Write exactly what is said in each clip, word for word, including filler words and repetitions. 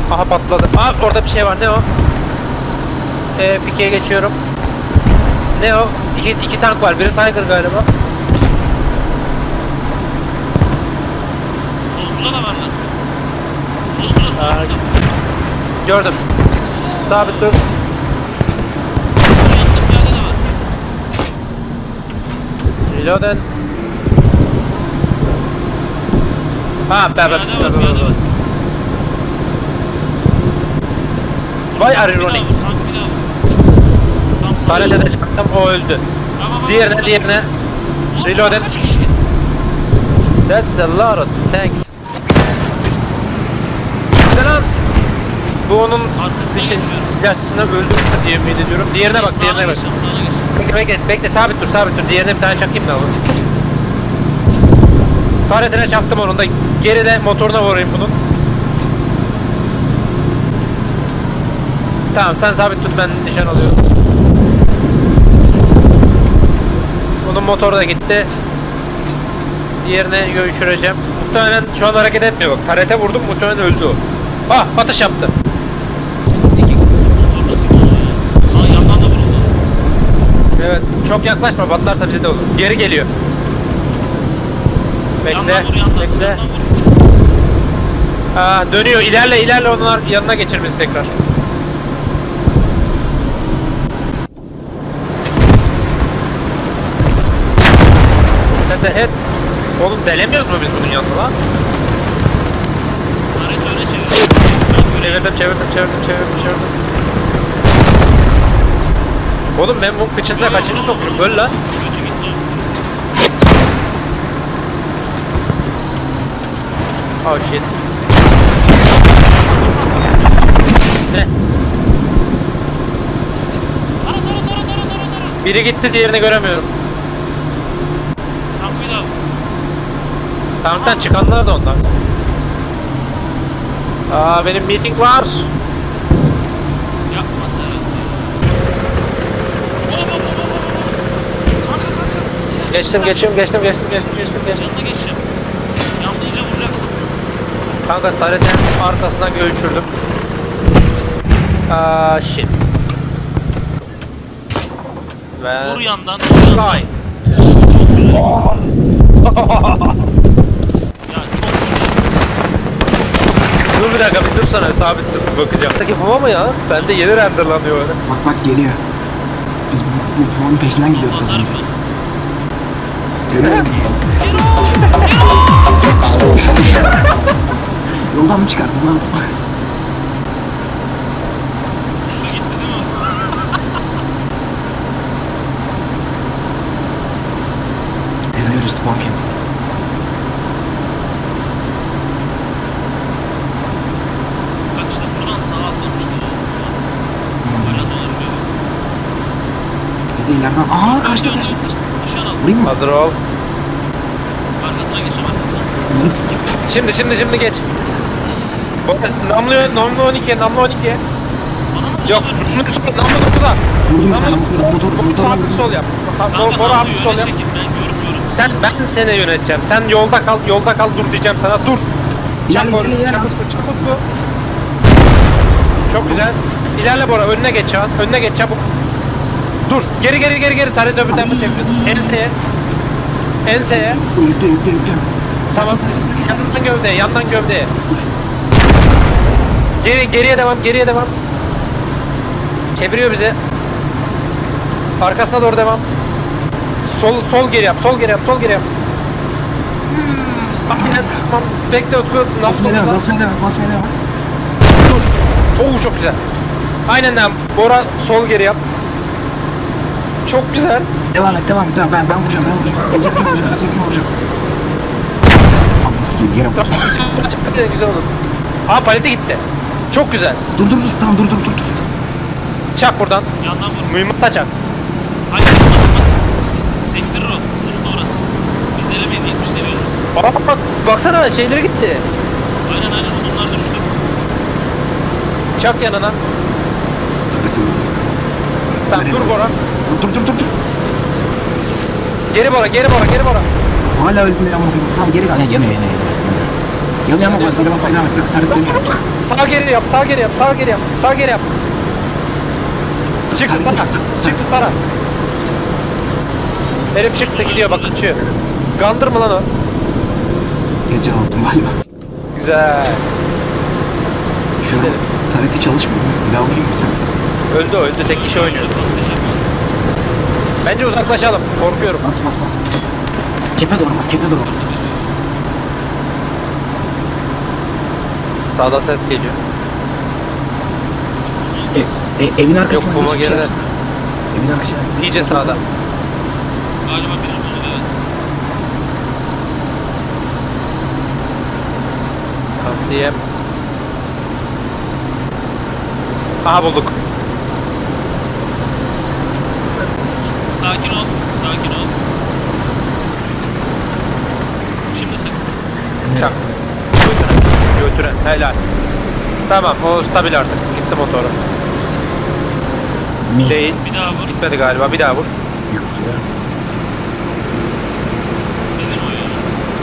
Aha patladı. Aa orada bir şey var. Ne o? Ee, Fike'ye geçiyorum. Ne o? İki, iki tank var. Biri Tiger galiba. Solumuzda da var lan. Solumuzda solumuzda. Gördüm. Sabit dur. Yanında piyade de var. Reloaded. Ha be be Piyade var, piyade var. Vay Tank bir ironic. daha vur, tank bir daha vur. Tam sağ. Tarete de çaktım, o öldü. Tamam, Diğerine tamam. diğerine. Oğlum, Reloaded. kaç kişi? That's a lot of tanks. Ne lan? Bu onun Arkasına bir şey geçiyorum. silahçısına öldürmüştü diye yemin ediyorum. Diğerine bak, Sağına diğerine bak. geçeceğim, sağına geçeceğim. Bekle, bekle, bekle, sabit dur, sabit dur. Diğerine bir tane çakayım da olur. Taretine çaktım onun da. Geride motoruna vurayım bunun. Tamam, sen sabit tut, ben nişan alıyorum. Bunun motoru da gitti. Diğerine görüşüreceğim. Muhtemelen şu an hareket etmiyor bak. Tarete vurdum, muhtemelen öldü o. Ah, atış yaptı. Sikik. Aa, yandan da vuruldu. Evet, çok yaklaşma, patlarsa bize de olur. Geri geliyor. Bekle, Yandan vur, yandan, bekle. yandan vur. Aa, dönüyor, ilerle, ilerle, onun yanına geçir bizi tekrar. Head. Oğlum delemiyoruz mu biz bunun yanına lan? Taret öne çevir. Çevirdim, çevirdim, çevirdim, çevirdim, çevirdim. Oğlum ben bu kıçında kaçıncı sokuyorum, öl lan. Kötü gitti o. Oh shit. Ne? Tara tara tara tara tara tara. Biri gitti, diğerini göremiyorum. Tank bir daha vur. Tanktan çıkanlar da ondan. Aa, benim meeting var. Yapma sen. Hop hop hop hop hop. Kanka kanka. Silah Geçtim, çıkar. geçiyorum, geçtim, geçtim, geçtim, geçtim, geçtim. Yanına geçeceğim. Yanlayınca vuracaksın. Kanka taretin arkasına göğüçürdüm. Aa, shit. Ve... Vur yandan. Vur yandan. Vay. Çok güzel. Ya çok güzel. Dur bir dakika, bir dursana, sabit dur, bir bakacağım. Peki bu mu ya? Bende yeni renderlanıyor öyle. Bak bak geliyor. Biz bu, bu puanın peşinden gidiyorduk az Atarım önce. ben. Görüyor musun? Yoldan mı çıkardın lan? Şu gitti değil mi? Yürü yürü spawn camp. Bak işte buradan sağa atlamıştı o. Hala dolaşıyor. Biz de ileriden... Aa karşıda karşıda. Nişan al. Vurayım mı? Hazır ol. Arkasına geçeceğim arkasına. Bunu sikeyim. Şimdi, şimdi, şimdi geç. Namlu, namlu on iki, namlu on iki. Bana mı Yok, vurdu? namlu sol, namlu dokuza. Vurdum bir tane Namlu motor sol, motor motor motor hafif sol yap. Kanka Boru namluyu hafif sol öyle yap. çekin, ben görmüyorum. Sen, ben seni yöneteceğim. Sen yolda kal, yolda kal, dur diyeceğim sana, dur. İlerle, Çabuk, ilerle, ilerle. çabuk, çabuk bu. Çok güzel. İlerle Bora, önüne geç Çağan, önüne geç çabuk. Dur, geri geri geri geri, tarih öbür tarafa çeviriyorsun. Enseye. Enseye. Yükle yükle yükle. Tamam, yandan gövdeye, yandan gövdeye. Geri, geriye devam, geriye devam. Çeviriyor bizi. Arkasına doğru devam. Sol, sol geri yap, sol geri yap, sol geri yap. Aynen, tamam. Bekle Utku. Nasıl Basmaya devam oldu? basmaya devam basmaya devam. Dur. Oo, çok güzel. Aynen lan. Bora sol geri yap. Çok güzel. Devam et devam et devam. Ben, ben vuracağım ben vuracağım. Ecektim vuracağım ecektim vuracağım. Abi sikeyim yere bak. Tamam, güzel, güzel oldu. Aa, palete gitti. Çok güzel. Dur dur dur tamam dur dur dur dur. Çak buradan. Yandan vur. Mühimmata çak. Hayır yapmaz. Sektirir o. Sırtı orası. Biz denemeyiz yetmiş veriyoruz. Aa, bak, baksana şeyleri gitti. Aynen aynen odunlar düştü. Çak yanına. Tabii tabii. Tamam, dur Bora. Dur dur dur dur dur. Geri Bora, geri Bora, geri Bora. Hala öldüm ya. Tamam geri kal. Yani yeme yeme yeme. Yanıyor ama bazıları bak oynamak. Tarık dönüyor. Sağ geri yap, sağ geri yap, sağ geri yap, sağ geri yap. Çıktı Tarık- Tara, çıktı Tara. Herif çıktı gidiyor bak kaçıyor. Gandır mı lan o? Gece aldım galiba. Güzel. Şu an Tarık'ı çalışmıyor. Bir daha vurayım bir tane. Öldü o, öldü tek kişi oynuyor. Bence uzaklaşalım, korkuyorum. Bas bas bas. Kepe doğru bas kepe doğru. Sağda ses geliyor. E, e, evin arkasına Yok, buma hiçbir şey geride. yapsana. Evin arkasına. İyice sağda. Galiba biri buldu evet. Tavsiyem. Aha bulduk. Sakin ol. Sakin ol. Şimdi sık. Çak. Götüren. Götüren. Helal. Tamam o stabil artık. Gitti motoru. Mi? Değil. Bir daha vur. Gitmedi galiba. Bir daha vur. Bizim oyun.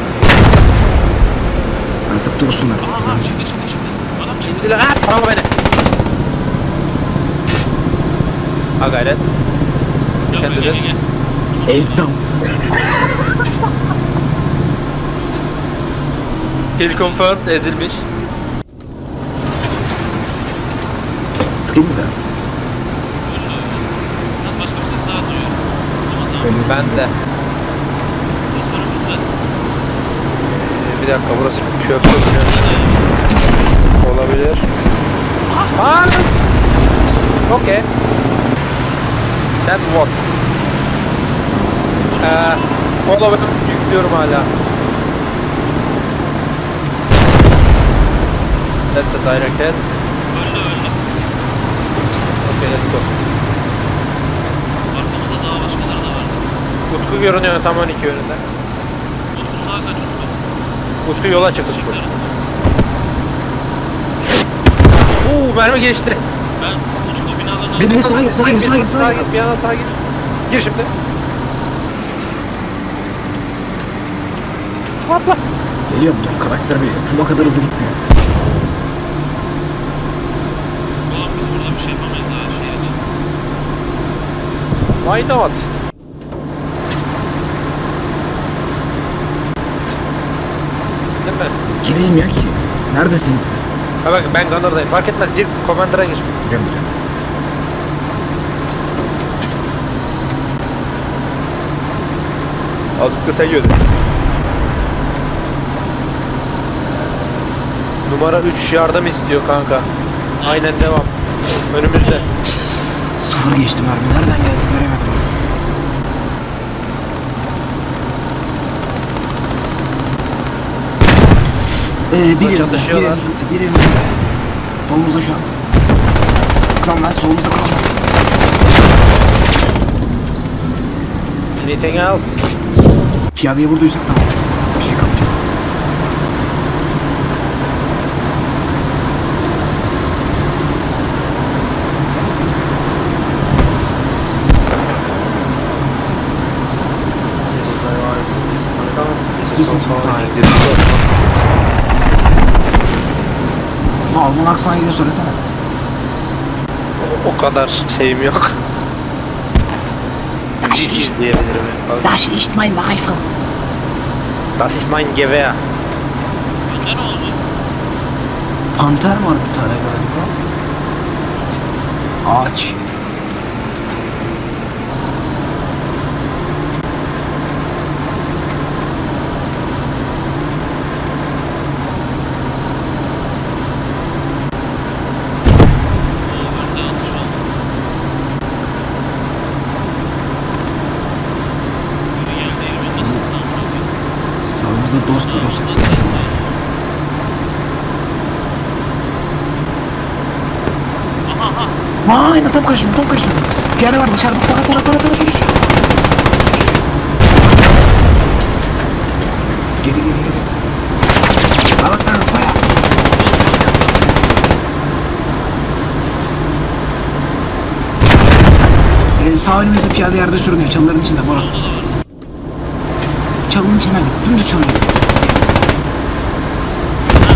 Artık dursun artık. Aha Bizim. adam çıktı çıktı çıktı. Adam çıktı. Şimdi ha bravo beni. Ha gayret. Gel buraya, gel Kendiniz. gel. gel. Ezdim. Kill confirmed ezilmiş. Sıkayım mı da? Öldü. Lan başka bir ses daha duyuyorum. Ama tamam. Önümüzde. Ben de. Ses var önümüzde. Ee, bir dakika burası çöp çöp olabilir. Aa! Okay. Then what? Ee, follow yüklüyorum hala. That's a direct hit. Öldü öldü. Okay, let's go. Arkamızda daha başkaları da vardı. Utku görünüyor tam on iki yönünde. Utku sağa kaç Utku. Utku yola çık Utku. Çıktı. Uuu mermi geçti. Ben Utku binalarına... Bir de sağa gir sağa gir sağa gir Sağa sağa gir. git bir yana sağa gir. Gir şimdi. Atla. Geliyorum dur karakter bir puma kadar hızlı gitmiyor. Oğlum biz burada bir şey yapamayız ha şehir için. Why not? Değil mi? Girilmiyor ki. Neredesin sen? Ha bak ben Gunner'dayım. Fark etmez gir Commander'a gir. Gel buraya. Azıcık da sen yönet. Numara üç yardım istiyor kanka. Aynen devam. Önümüzde. Sıfır geçtim harbi. Nereden geldi göremedim. Ee, bir evimde, bir Çatışıyorlar. evimde, bir evimde. Solumuzda şu an. Cromwell, solumuzda Cromwell. Anything else? Piyadeye vurduysak tamam. Bir şey kalmadı. This is my wife. This is my car. This is fine. This is Ne Alman aksana gidiyor söylesene. o, o kadar şeyim yok. This is diyebilirim en fazla. Das ist mein Rifle. Das ist mein Gewehr. Bende ne oldu? Panter var bir tane galiba. Ağaç. Oo bende atış oldu. Biri geldi elimiz nasıl tam oldu? Sağımızda dost var. Sağımızda ses var. Aha aha. Aa, aynen tam karşımda tam karşımda. Piyade var dışarıda. Tara tara tara tara. Geri geri geri. Bak bak kafaya. Ee, sağ önümüzde piyade yerde sürünüyor. Çalıların içinde Bora. Solda da var. Çalının içinden git. Dümdüz çalıyor.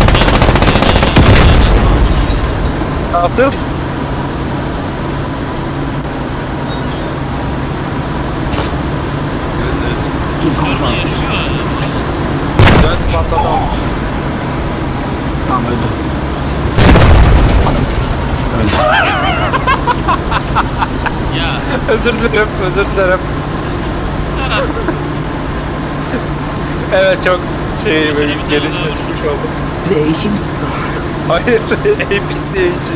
yaptın? Dur Şurada kontrol. yaşıyor. Dön patladı. Tamam öldü. Ananı sikeyim. Öldü. Ya Özür dilerim, özür dilerim. Serhat. Evet çok şey Öyle böyle bir gelişine tane çıkmış oldu. Bir de eğişim misin? Hayır, A P C A'ci.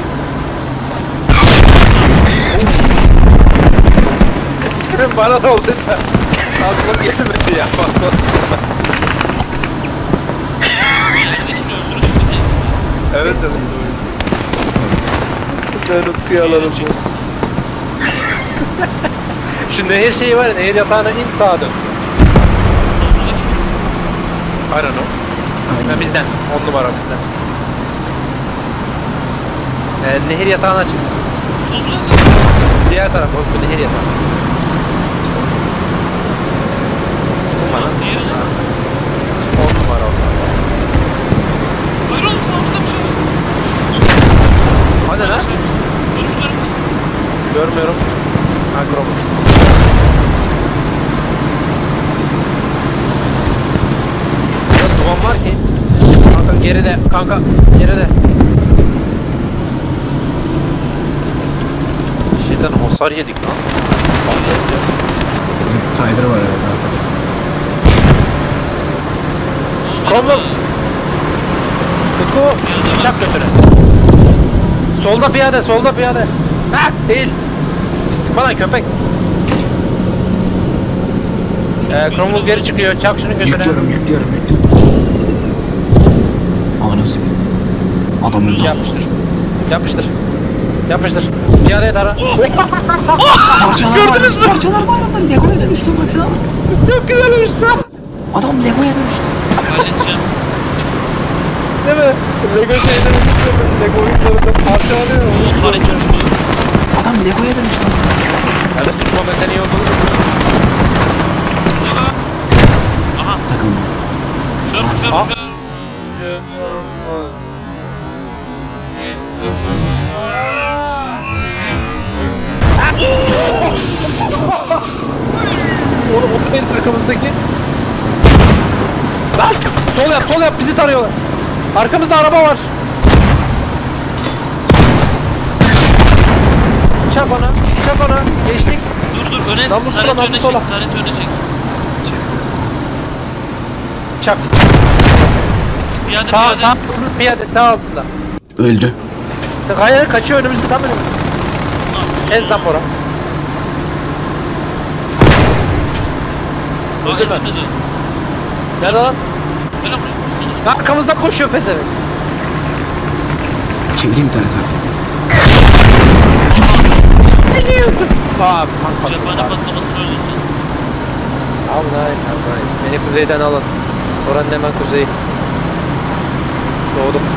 Kimin bana da oldu da. Aklıma gelmedi ya. Bak Yerdekini öldürdük mü teyze? evet evet. Ben Utku'yu alalım. Şu nehir şeyi var ya, nehir yatağına in sağa dön. I don't know. Ha, bizden, on numara bizden. Ee, nehir yatağına çık. Sol burası. Diğer taraf, o bu nehir yatağı. on numara. Nehir mi? on numara onlar. Hayır oğlum sağımızda bir şey var. Hadi lan. Görmüşler mi? Görmüyorum. Ha, Chrome. Burada duman var ki. Kanka geride, kanka geride. Şeyden hasar yedik lan. Bizim Tyler var herhalde arkada. Cromwell. Tutku. Bıçak götürün. Solda piyade, solda piyade. Ha, değil. Sıkma lan köpek. Ee, Cromwell geri çıkıyor. Çak şunu götüre. Yüklüyorum, yüklüyorum, yüklüyorum. Ananı sikeyim. Adam öldü. Yapıştır. Yapıştır. Yapıştır. Piyadeye tara. Parçalar Gördünüz var. mü? Parçalar var lan. Lego'ya dönüştü. Parçalar var. Çok güzel olmuş lan. Adam Lego'ya dönüştü. Halledeceğim. Değil mi? Lego şeyden Lego oyunlarında parçalanıyor. Oğlum hareket uçtu. Adam Lego'ya dönüştü. Yani tutma mekaniği olduğunu Aha. Takım. Şör mü şör Aa. mü şör. Onu o benim arkamızdaki. Lan! Sol yap, sol yap, bizi tarıyorlar. Arkamızda araba var. Çak ona, çak ona. Geçtik. Dur dur öne. Lan bu sola, Taret lan bu öne çek. sola. Taret öne çek. Çak. Piyade Sağ, piyade. sağ altında piyade, sağ altında. Öldü. Hayır, kaçıyor önümüzde tam önümüzde. Ez lan Bora. Bak Öldü mü? ezilmedi. Nerede lan? Gel lan buraya. Arkamızdan koşuyor pezevenk. Çevireyim Tyler abi. Aa, tank patladı. Cephane patlamasını öldürsün. Abi nice, abi nice. Beni kuzeyden alın. Oranın hemen kuzeyi. Doğdum.